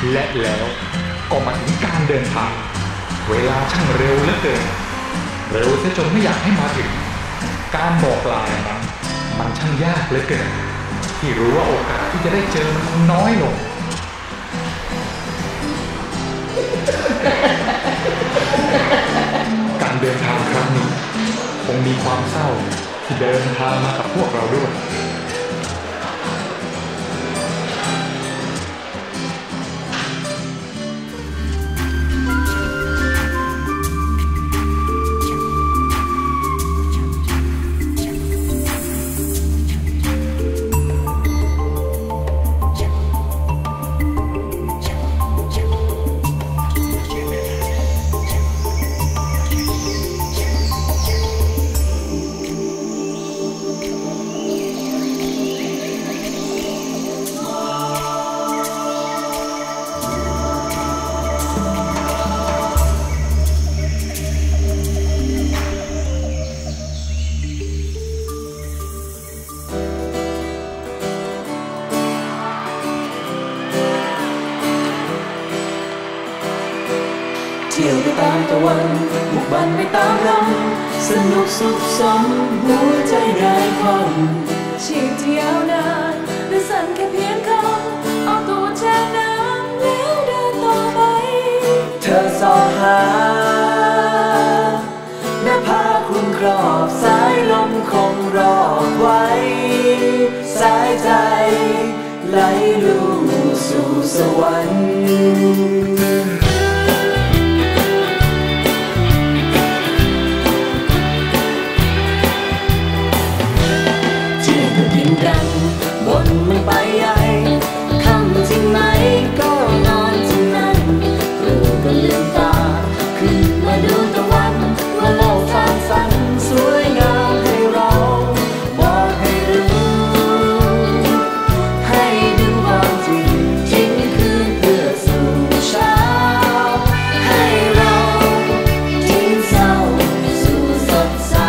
และแล้วก็มาถึงการเดินทางเวลาช่างเร็วเหลือเกินเร็วเสียจนไม่อยากให้มาถึงการบอกลานั้นมันช่างยากเหลือเกินที่รู้ว่าโอกาสที่จะได้เจอมันคงน้อยลงการเดินทางครั้งนี้คงมีความเศร้าที่เดินทางมากับพวกเราด้วยเที่ยวไปตามตะวันบุกบันไปตามลมสนุกสุขสมหัวใจได้ความชีพที่ยาวนานหรือสั้นแค่เพียงคำเอาตัวแช่น้ำแล้วเดินต่อไปเธอส่อหาหน้าผาคลุมครอบสายลมคงรอไว้สายใจไหลลู่สู่สวรรค์บนมันไปใหญ่คำที่ไหนก็นอนที่นั่นตื่นก็ลืมตาขึ้นมาดูตะวันว่าโลกสร้างสรรค์สวยงามให้เราบอกให้รู้ให้ดูความจริงจริงคือเพื่อสู่เช้าให้เราทิ้งเศร้าสู่สดใส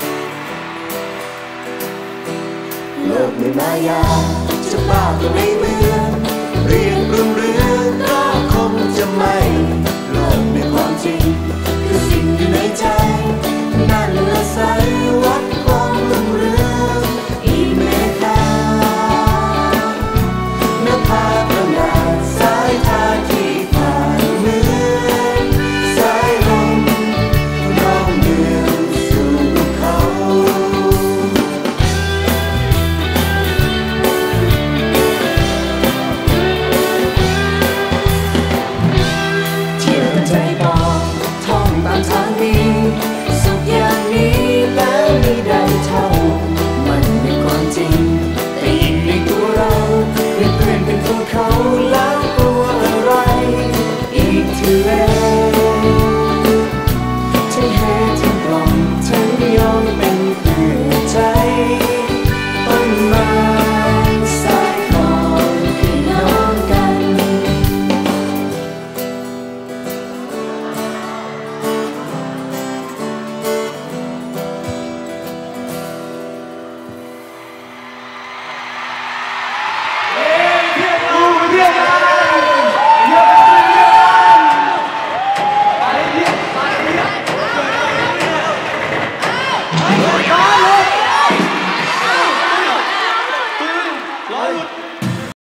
โลกไม่มายาจะบ้าก็ไม่เหมือน